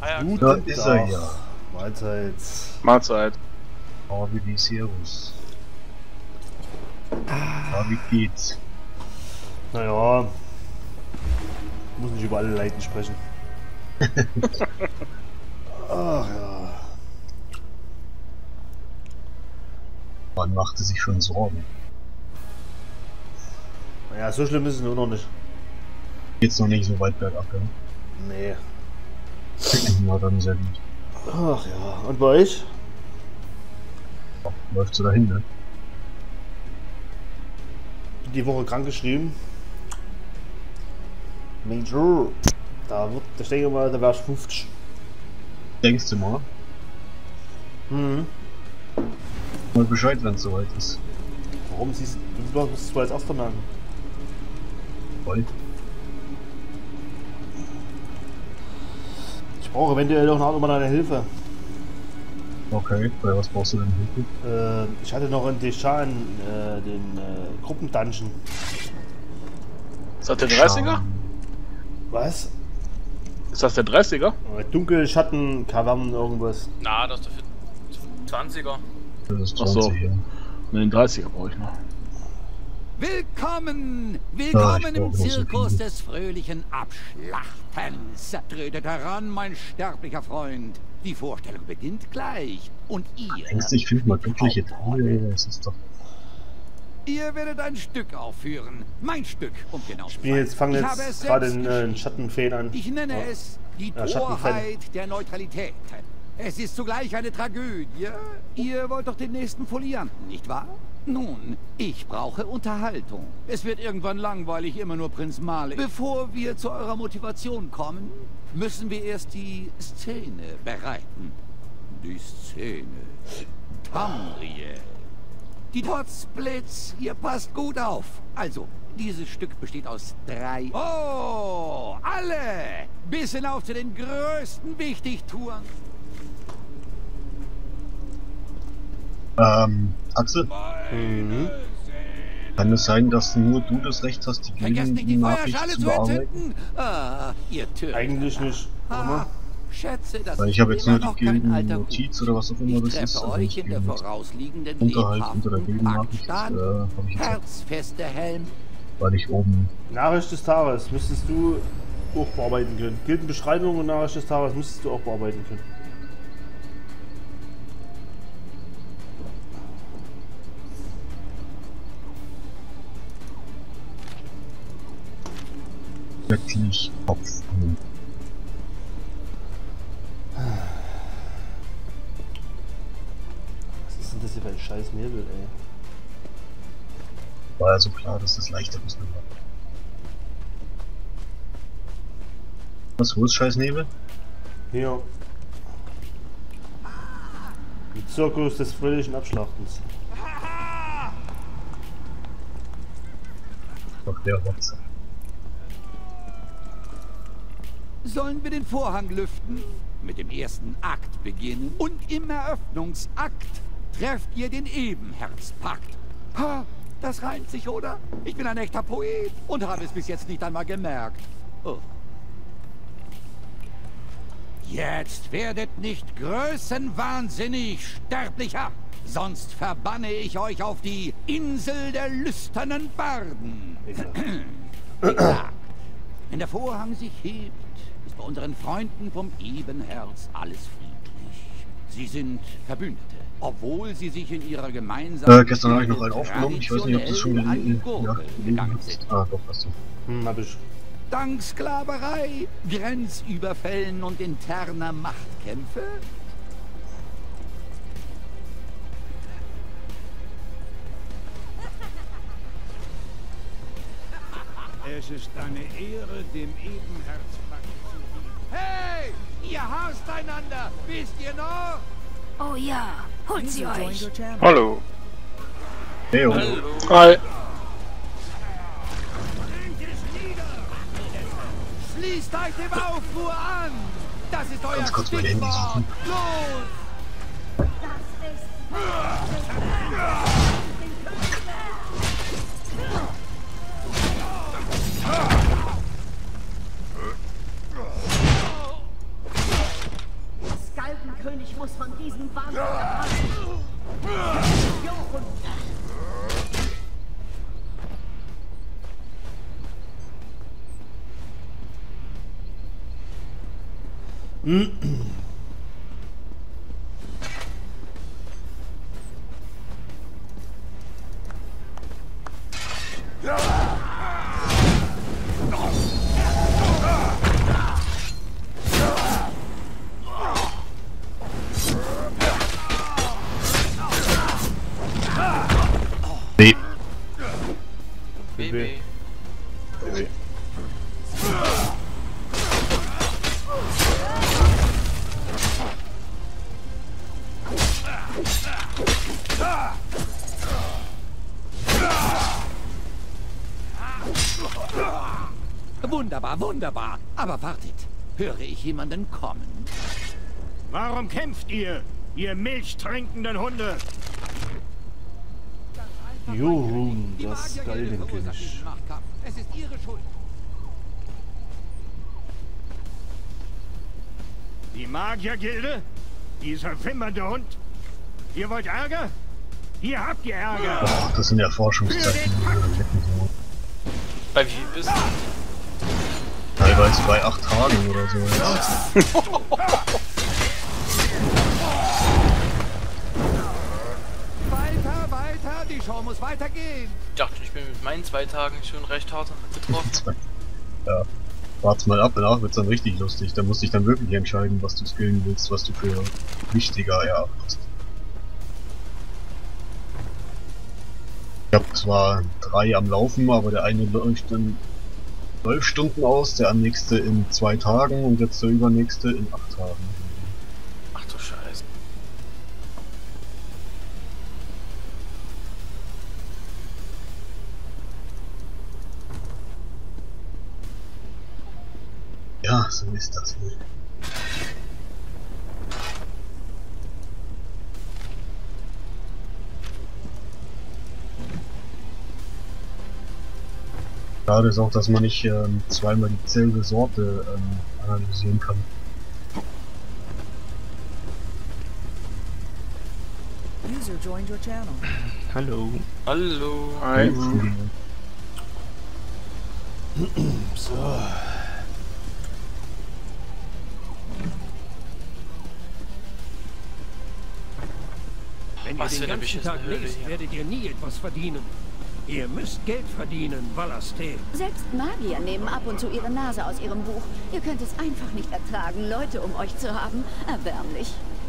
Guten Da ist er Tag. ja. Mahlzeit. Mahlzeit. Aber wie Servus. Wie geht's? Naja, muss nicht über alle Leiden sprechen. Ach ja. Man machte sich schon Sorgen. Naja, so schlimm ist es nur noch nicht. Geht's noch nicht so weit bergab, ja? Nee. Na dann sehr gut. Ach ja. Und bei euch? Ja, läuft so dahin, ne? Die Woche krank geschrieben. Major. Da denke ich mal, da wärst 50. Denkst du mal? Mhm. Mal Bescheid, wenn es soweit ist. Warum siehst du, du musst es als erster merken? Weil Ich brauche eventuell noch eine Art deine Hilfe. okay, bei was brauchst du denn Hilfe? Ich hatte noch in Deschan den Gruppendungeon. Ist das der 30er? Was? Ist das der 30er? Dunkel, Schatten, Kavernen, irgendwas. Na, das ist der 20er. Das ist Ach so. 20, ja. Ne, den 30er brauche ich noch. Willkommen! Ah, Willkommen ich im brauch noch so Zirkus viel. des fröhlichen Abschlachtens. Tretet heran, mein sterblicher Freund. Die Vorstellung beginnt gleich. Und ihr... Denkst du, ich finde mal göttliche Teile? Das ist doch... Ihr werdet ein Stück aufführen. Mein Stück, um genau zu sein. Fangen Ich habe es jetzt gerade selbst in geschrieben. Schattenfeen an. Ich nenne Ja. es die Ja, Schattenfälle. Torheit der Neutralität. Es ist zugleich eine Tragödie. Ihr wollt doch den nächsten Folianten, nicht wahr? Nun, ich brauche Unterhaltung. Es wird irgendwann langweilig, immer nur Prinz Malik. Bevor wir zu eurer Motivation kommen, müssen wir erst die Szene bereiten. Die Szene. Tamriel. Die Potzblitz, ihr passt gut auf. Also, dieses Stück besteht aus 3... Oh, alle! Bis hinauf zu den größten Wichtigtouren. Axel? Mhm. Kann es sein, dass nur du das Recht hast, die Vergesst nicht, die Nachricht Feuerschale zu zu bearbeiten? entzünden. Ah, ihr Türen. Eigentlich nicht. Ah, schätze, das Weil ist ich habe jetzt immer nur noch die kein alter Gilden-Notiz Hut. oder was auch immer Ich das treffe ist. Also euch nicht in der Gilden- vorausliegenden Unterhalt unter der lebhaften Gilden-Nachricht, Paktstand. habe ich jetzt, Herzfester Helm. weil ich oben... Nachricht des Tages müsstest du auch bearbeiten können. Gildenbeschreibung und Nachricht des Tages müsstest du auch bearbeiten können. Wirklich Kopf. Was ist denn das hier für ein scheiß Nebel, ey? War ja so klar, dass das leichter ist. Was, wo ist Scheißnebel? Hier. Im Zirkus des fröhlichen Abschlachtens. Doch der Rotzer. Sollen wir den Vorhang lüften? Mit dem ersten Akt beginnen. Und im Eröffnungsakt trefft ihr den Ebenherzpakt. Ha, das reimt sich, oder? Ich bin ein echter Poet und habe es bis jetzt nicht einmal gemerkt. Oh. Jetzt werdet nicht größenwahnsinnig, Sterblicher! Sonst verbanne ich euch auf die Insel der lüsternen Barden. Wie gesagt, wenn der Vorhang sich hebt, ist bei unseren Freunden vom Ebenherz alles friedlich. Sie sind Verbündete, obwohl sie sich in ihrer gemeinsamen... Gestern habe ich noch einen aufgenommen. Ich weiß nicht, ob das schon gelesen gegangen ist. sind. Ah, doch, hast du. Hab ich. Dank Sklaverei, Grenzüberfällen und interner Machtkämpfe? Es ist eine Ehre, dem Ebenherzpakt zu dienen. Hey, ihr hasst einander, wisst ihr noch? Oh ja, holt sie euch. Hallo. Hey, oh. Hi. Schließt euch dem Aufruhr an! Das ist euer Ganz kurz mein Handy Stichwort! suchen. Los! muss von diesem Wahnsinn erfassen. Nee. Baby. Wunderbar, wunderbar. Aber wartet. Höre ich jemanden kommen? Warum kämpft ihr, ihr milchtrinkenden Hunde? Juhum, Die das Magiergilde verursacht Galgenkönig. diesen Machtkampf. Es ist ihre Schuld. Die Magiergilde? Dieser wimmernde Hund? Ihr wollt Ärger? Hier habt ihr Ärger! Ach, das sind ja Forschungszeichen. Bei wie viel bist du? Teilweise bei 8 Tagen oder so. Ja. Weiter, weiter. Die Show muss weitergehen. Ich dachte, ich bin mit meinen 2 Tagen schon recht hart getroffen. Ja. Wart's mal ab, danach wird's dann richtig lustig. Da musst du dich dann wirklich entscheiden, was du skillen willst, was du für wichtiger erachtest. Ich hab zwar 3 am Laufen, aber der eine läuft in 12 Stunden aus, der nächste in 2 Tagen und jetzt der übernächste in 8 Tagen. Ach du Scheiße. Ja, so ist das. Ne? Schade ist auch, dass man nicht zweimal dieselbe Sorte analysieren kann. User joined your channel. Hallo. Hallo. Hi. So. Wenn Was ihr für den eine ganzen Tag beschissene Höhle lest, hier. werdet ihr nie etwas verdienen. Ihr müsst Geld verdienen, Valastel. Selbst Magier nehmen ab und zu ihre Nase aus ihrem Buch. Ihr könnt es einfach nicht ertragen, Leute um euch zu haben. Erbärmlich.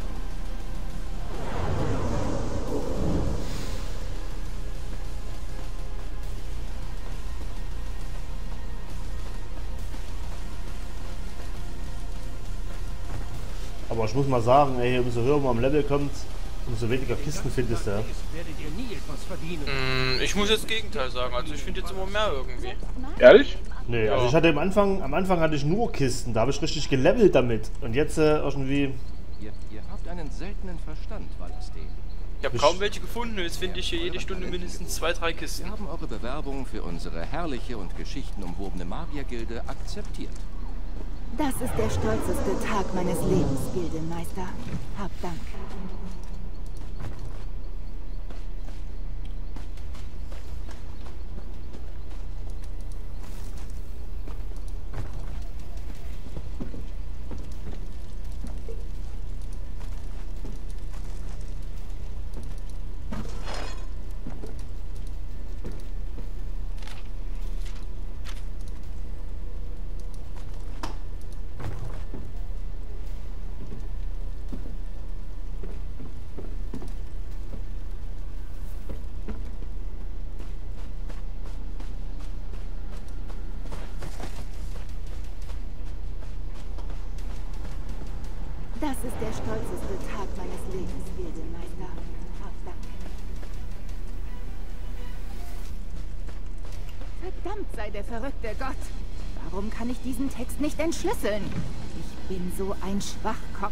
Aber ich muss mal sagen, ey, umso höher man am Level kommt, umso weniger Kisten findest du. Ja. Werdet ihr nie etwas verdienen. Ich muss jetzt das Gegenteil sagen. Also ich finde jetzt immer mehr irgendwie. Ehrlich? Nee, Ja. also ich hatte am Anfang hatte ich nur Kisten, da habe ich richtig gelevelt damit. Und jetzt irgendwie. Ihr habt einen seltenen Verstand, Valastel. Ich habe kaum welche gefunden. Jetzt finde ich hier jede Stunde mindestens 2, 3 Kisten. Wir haben eure Bewerbung für unsere herrliche und geschichtenumwobene Magiergilde akzeptiert. Das ist der stolzeste Tag meines Lebens, Gildenmeister. Hab Dank. Das ist der stolzeste Tag meines Lebens, Gildenmeister. Hab Dank. Verdammt sei der verrückte Gott. Warum kann ich diesen Text nicht entschlüsseln? Ich bin so ein Schwachkopf.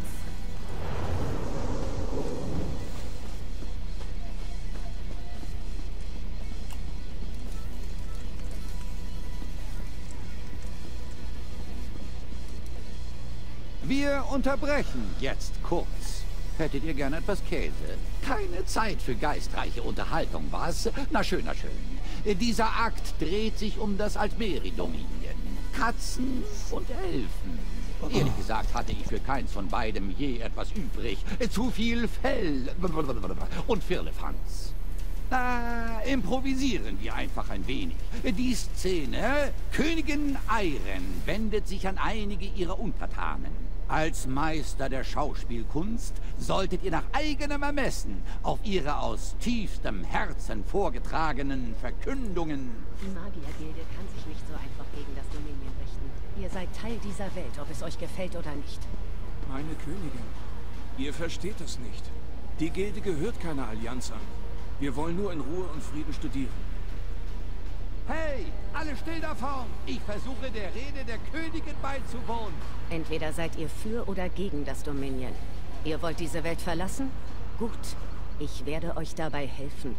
Wir unterbrechen jetzt kurz. Hättet ihr gern etwas Käse? Keine Zeit für geistreiche Unterhaltung, was? Na schön, na schön. Dieser Akt dreht sich um das Altmeri-Dominion. Katzen und Elfen. Ehrlich gesagt hatte ich für keins von beidem je etwas übrig. Zu viel Fell und Firlefanz. Improvisieren wir einfach ein wenig. Die Szene: Königin Ayren wendet sich an einige ihrer Untertanen. Als Meister der Schauspielkunst solltet ihr nach eigenem Ermessen auf ihre aus tiefstem Herzen vorgetragenen Verkündungen... Die Magiergilde kann sich nicht so einfach gegen das Dominion richten. Ihr seid Teil dieser Welt, ob es euch gefällt oder nicht. Meine Königin, ihr versteht es nicht. Die Gilde gehört keiner Allianz an. Wir wollen nur in Ruhe und Frieden studieren. Hey, alle still da vorn! Ich versuche der Rede der Königin beizuwohnen. Entweder seid ihr für oder gegen das Dominion. Ihr wollt diese Welt verlassen? Gut, ich werde euch dabei helfen.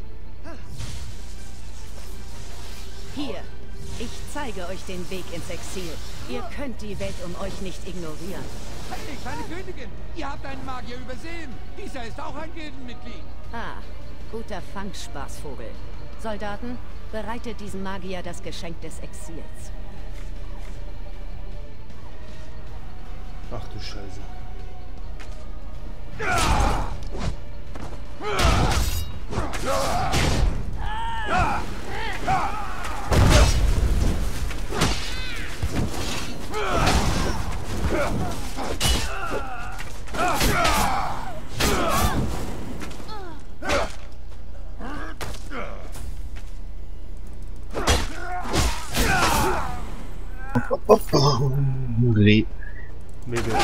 Hier, ich zeige euch den Weg ins Exil. Ihr könnt die Welt um euch nicht ignorieren. Hey, kleine Königin, ihr habt einen Magier übersehen. Dieser ist auch ein Gildenmitglied. Ah, guter Fangspaßvogel. Soldaten, bereitet diesem Magier das Geschenk des Exils. Ach du Scheiße. Mega.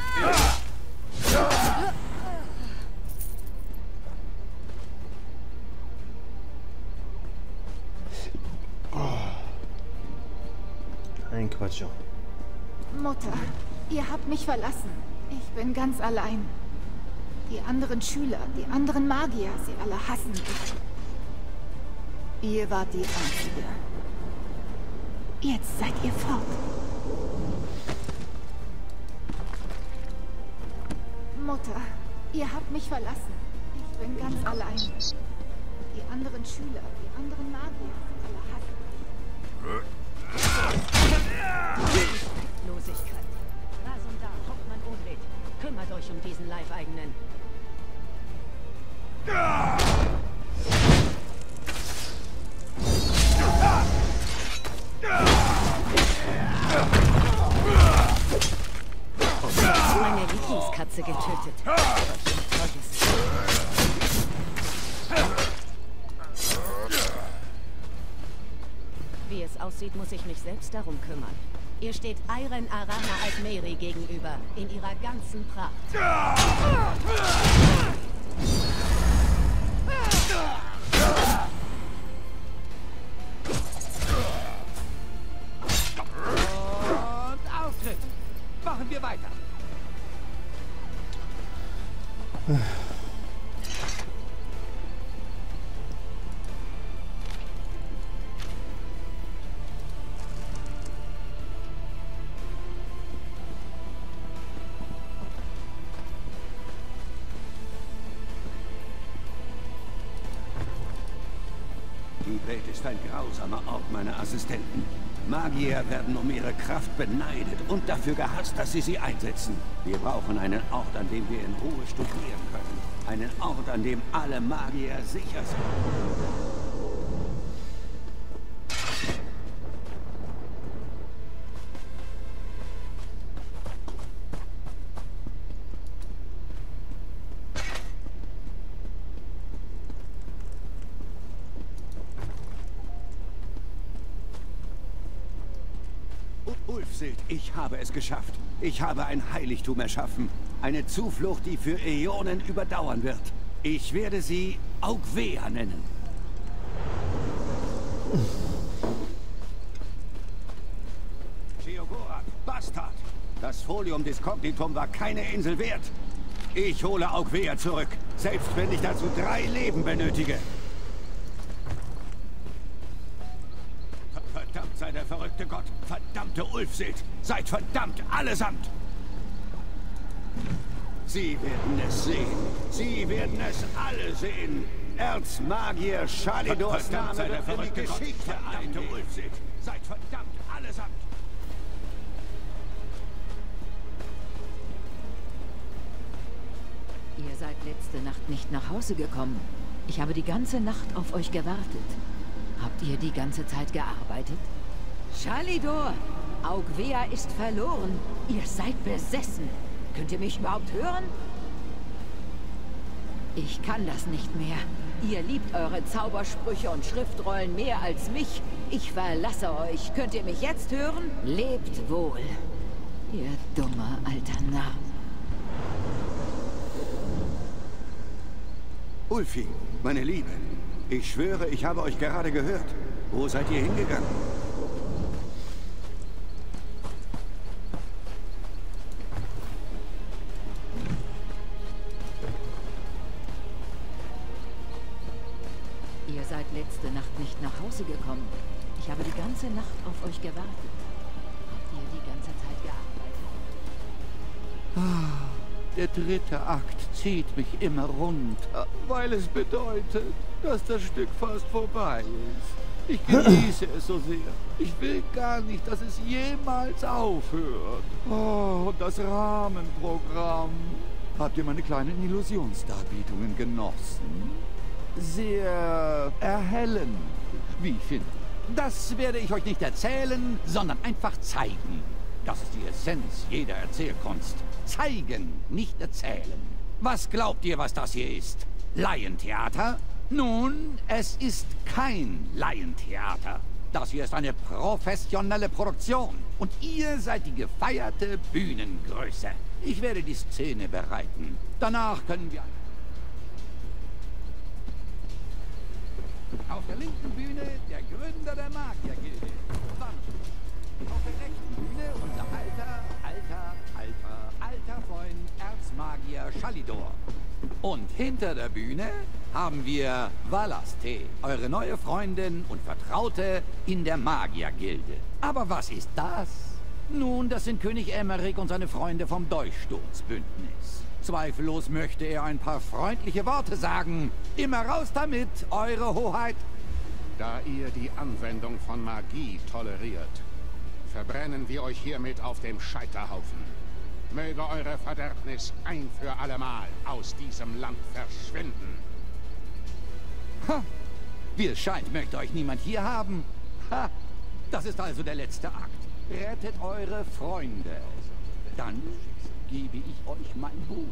Ein Quatsch. Mutter, ihr habt mich verlassen. Ich bin ganz allein. Die anderen Schüler, die anderen Magier, sie alle hassen mich. Ihr wart die Einzige. Jetzt seid ihr fort. Mutter, ihr habt mich verlassen. Ich bin ganz allein. Die anderen Schüler, die anderen Magier, sie alle hassen mich. Losigkeit. Rasundar, Hauptmann Odred, kümmert euch um diesen Leibeigenen. Meine Lieblingskatze getötet. Wie es aussieht, muss ich mich selbst darum kümmern. Ihr steht Ayren Arana Altmeri gegenüber, in ihrer ganzen Pracht. Und Auftritt! Machen wir weiter! Die Welt ist ein grausamer Ort, meine Assistenten. Magier werden um ihre Kraft beneidet und dafür gehasst, dass sie einsetzen. Wir brauchen einen Ort, an dem wir in Ruhe studieren können. Einen Ort, an dem alle Magier sicher sind. Ulfsild, ich habe es geschafft. Ich habe ein Heiligtum erschaffen. Eine Zuflucht, die für Äonen überdauern wird. Ich werde sie Augwea nennen. Sheogorath, Bastard! Das Folium Discognitum war keine Insel wert. Ich hole Augwea zurück, selbst wenn ich dazu 3 Leben benötige. Verdammt sei der verrückte Gott! Verdammte Ulfsild! Seid verdammt allesamt! Sie werden es sehen. Sie werden es alle sehen. Erzmagier Shalidors Name wird für die Geschichte eingehen. Seid verdammt allesamt. Ihr seid letzte Nacht nicht nach Hause gekommen. Ich habe die ganze Nacht auf euch gewartet. Habt ihr die ganze Zeit gearbeitet? Shalidor! Augvea ist verloren. Ihr seid besessen. Könnt ihr mich überhaupt hören? Ich kann das nicht mehr. Ihr liebt eure Zaubersprüche und Schriftrollen mehr als mich. Ich verlasse euch. Könnt ihr mich jetzt hören? Lebt wohl. Ihr dummer alter Narr. Ulfi, meine Liebe, ich schwöre, ich habe euch gerade gehört. Wo seid ihr hingegangen? Ihr seid letzte Nacht nicht nach Hause gekommen. Ich habe die ganze Nacht auf euch gewartet. Habt ihr die ganze Zeit gearbeitet? Der dritte Akt zieht mich immer runter, weil es bedeutet, dass das Stück fast vorbei ist. Ich genieße es so sehr. Ich will gar nicht, dass es jemals aufhört. Oh, und das Rahmenprogramm. Habt ihr meine kleinen Illusionsdarbietungen genossen? Sehr erhellend, wie ich finde. Das werde ich euch nicht erzählen, sondern einfach zeigen. Das ist die Essenz jeder Erzählkunst. Zeigen, nicht erzählen. Was glaubt ihr, was das hier ist? Laientheater? Nun, es ist kein Laientheater. Das hier ist eine professionelle Produktion. Und ihr seid die gefeierte Bühnengröße. Ich werde die Szene bereiten. Danach können wir... Auf der linken Bühne der Gründer der Magiergilde. Auf der rechten Bühne unser alter Freund Erzmagier Shalidor. Und hinter der Bühne haben wir Valaste, eure neue Freundin und Vertraute in der Magiergilde. Aber was ist das? Nun, das sind König Emmerich und seine Freunde vom Durchsturzbündnis. Zweifellos möchte er ein paar freundliche Worte sagen. Immer raus damit, eure Hoheit. Da ihr die Anwendung von Magie toleriert, verbrennen wir euch hiermit auf dem Scheiterhaufen. Möge eure Verderbnis ein für allemal aus diesem Land verschwinden. Ha! Wie es scheint, möchte euch niemand hier haben. Ha! Das ist also der letzte Akt. Rettet eure Freunde. Dann gebe ich euch mein Buch.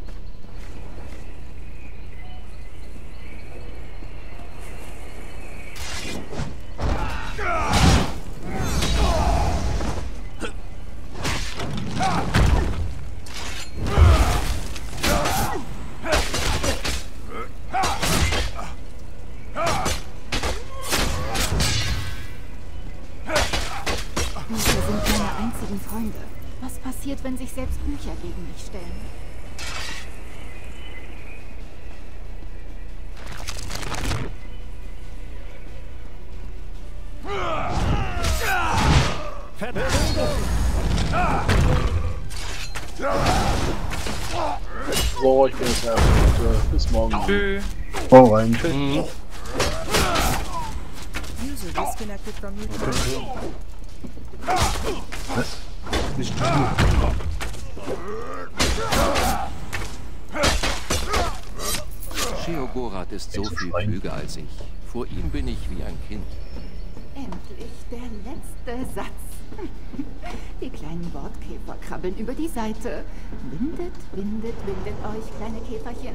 Wir sind meine einzigen Freunde. Was passiert, wenn sich selbst Bücher gegen mich stellen? So, ich bin jetzt erst. Bis morgen. Tschüss. Hau rein. Mhm. User disconnected from your channel. Was? Nicht Sheogorath ist so viel klüger als ich. Vor ihm bin ich wie ein Kind. Endlich der letzte Satz. Die kleinen Wortkäfer krabbeln über die Seite. Windet, windet, windet euch, kleine Käferchen.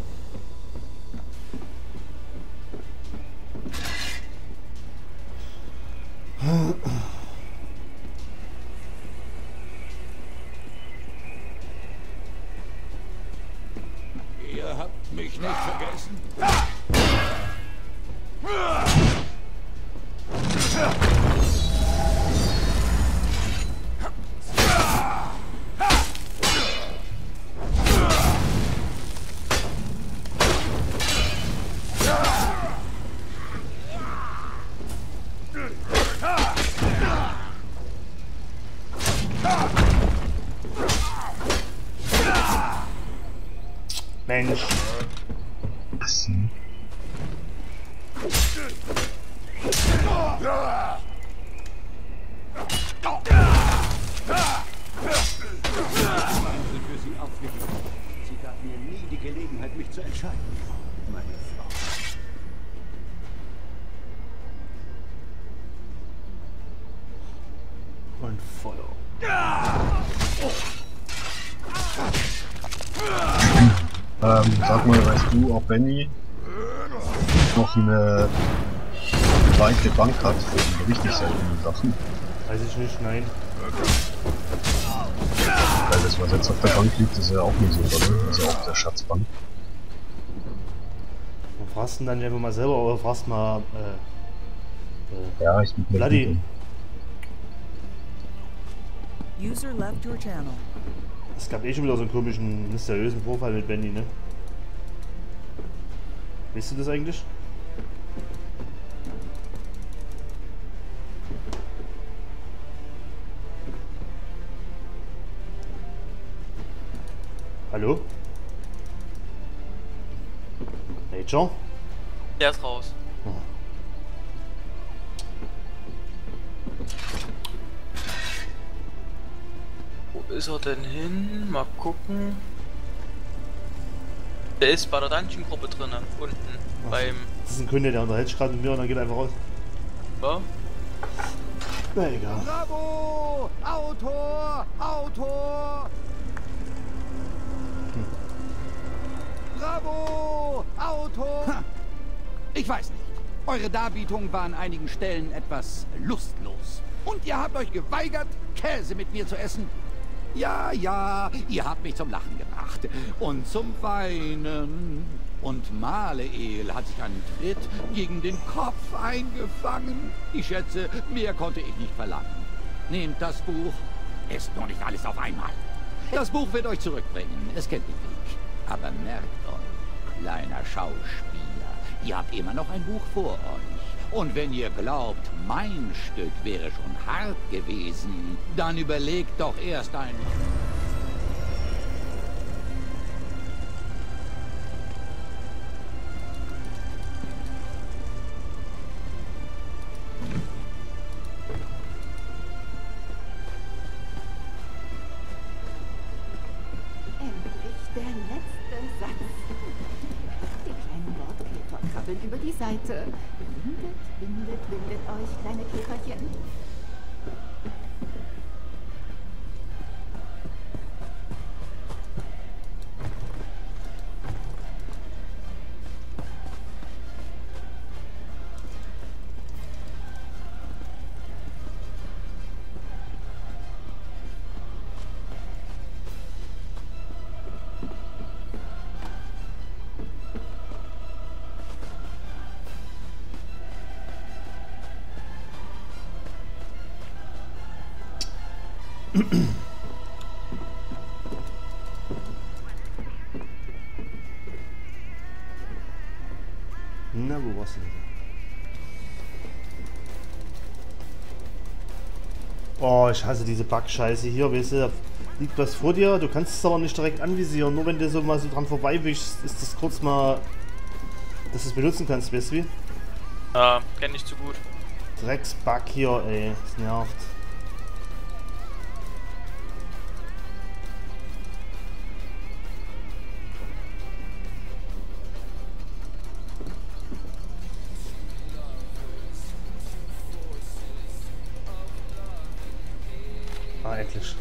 Ihr habt mich nicht vergessen. Mensch. Was? Für sie aufgegeben. Sie gab mir nie die Gelegenheit, mich zu entscheiden. Meine Frau. Und Feuer. Sag mal, weißt du, ob Benny noch eine zweite Bank hat für die richtig seltenen Sachen? Weiß ich nicht, nein. Weil das, was jetzt auf der Bank liegt, ist ja auch nicht so, oder? Also auf der Schatzbank. Du fragst ihn dann einfach mal selber, oder fragst mal, ja, ich bin Bloody. User left your channel. Es gab eh schon wieder so einen komischen, mysteriösen Vorfall mit Benny, ne? Weißt du das eigentlich? Hallo? Nature? Der ist raus. Oh. Wo ist er denn hin? Mal gucken. Der ist bei der Dungeon-Gruppe drin, unten. Ach, beim. das ist ein Kunde, der unterhält sich gerade mit mir und dann geht er einfach raus. Ja? Na egal. Bravo! Autor! Autor! Bravo! Autor! Ha. Ich weiß nicht. Eure Darbietungen waren an einigen Stellen etwas lustlos. Und ihr habt euch geweigert, Käse mit mir zu essen. Ja, ja, ihr habt mich zum Lachen gebracht. Und zum Weinen. Und Maleel hat sich einen Tritt gegen den Kopf eingefangen. Ich schätze, mehr konnte ich nicht verlangen. Nehmt das Buch. Esst nur nicht alles auf einmal. Das Buch wird euch zurückbringen. Es kennt den Weg. Aber merkt euch, kleiner Schauspieler, ihr habt immer noch ein Buch vor euch. Und wenn ihr glaubt, mein Stück wäre schon hart gewesen, dann überlegt doch erst einmal. Der letzte Satz. Die kleinen Wortkäfer krabbeln über die Seite. Windet, windet, windet euch, kleine Käferchen. Na, wo warst du denn? Oh, ich hasse diese Bug-Scheiße hier, weißt du, da liegt was vor dir, du kannst es aber nicht direkt anvisieren, nur wenn du so mal so dran vorbeiwischst, ist das kurz mal, dass du es benutzen kannst, weißt du wie? Kenn ich zu gut. Drecks-Bug hier, ey, das nervt. Ah, endlich.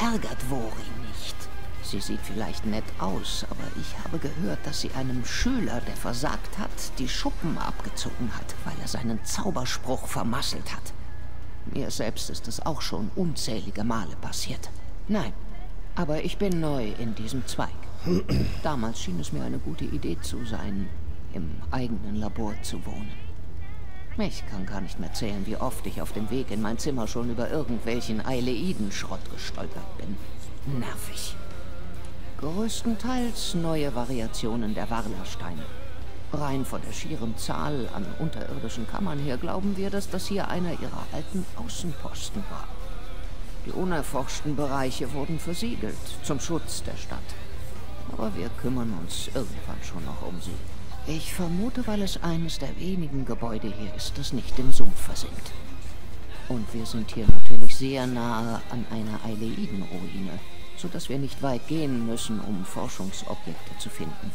ärgert Wori nicht. Sie sieht vielleicht nett aus, aber ich habe gehört, dass sie einem Schüler, der versagt hat, die Schuppen abgezogen hat, weil er seinen Zauberspruch vermasselt hat. Mir selbst ist es auch schon unzählige Male passiert. Nein, aber ich bin neu in diesem Zweig. Damals schien es mir eine gute Idee zu sein, im eigenen Labor zu wohnen. Ich kann gar nicht mehr zählen, wie oft ich auf dem Weg in mein Zimmer schon über irgendwelchen Eileiden-Schrott gestolpert bin. Nervig. Größtenteils neue Variationen der Warlersteine. Rein von der schieren Zahl an unterirdischen Kammern her glauben wir, dass das hier einer ihrer alten Außenposten war. Die unerforschten Bereiche wurden versiegelt, zum Schutz der Stadt. Aber wir kümmern uns irgendwann schon noch um sie. Ich vermute, weil es eines der wenigen Gebäude hier ist, das nicht im Sumpf versinkt. Und wir sind hier natürlich sehr nahe an einer Eileiden-Ruine, sodass wir nicht weit gehen müssen, um Forschungsobjekte zu finden.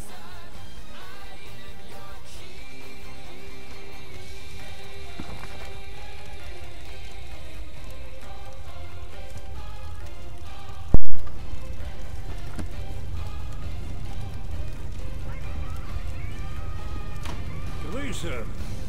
Grüße.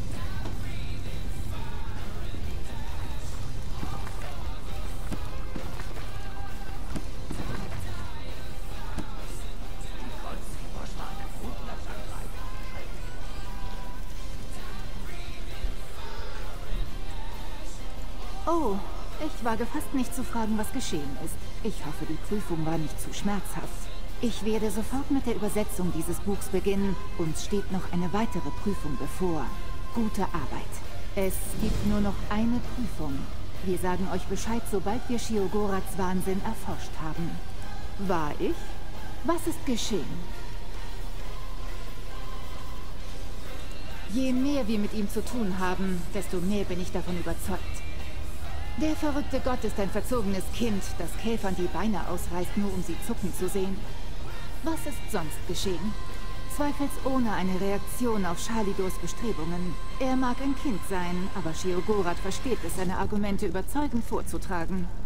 Oh, ich wage fast nicht zu fragen, was geschehen ist. Ich hoffe, die Prüfung war nicht zu schmerzhaft. Ich werde sofort mit der Übersetzung dieses Buchs beginnen. Uns steht noch eine weitere Prüfung bevor. Gute Arbeit. Es gibt nur noch eine Prüfung. Wir sagen euch Bescheid, sobald wir Sheogorats Wahnsinn erforscht haben. War ich? Was ist geschehen? Je mehr wir mit ihm zu tun haben, desto mehr bin ich davon überzeugt. Der verrückte Gott ist ein verzogenes Kind, das Käfern die Beine ausreißt, nur um sie zucken zu sehen. Was ist sonst geschehen? Zweifelsohne eine Reaktion auf Shalidors Bestrebungen. Er mag ein Kind sein, aber Sheogorat versteht es, seine Argumente überzeugend vorzutragen.